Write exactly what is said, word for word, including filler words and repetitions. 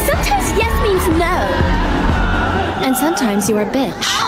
Sometimes yes means no. And sometimes you're a bitch.